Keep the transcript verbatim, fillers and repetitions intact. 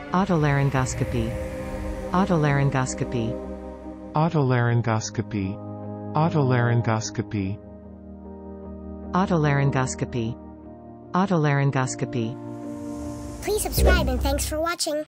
Autolaryngoscopy. Autolaryngoscopy. Autolaryngoscopy. Autolaryngoscopy. Autolaryngoscopy. Autolaryngoscopy. Please subscribe and thanks for watching.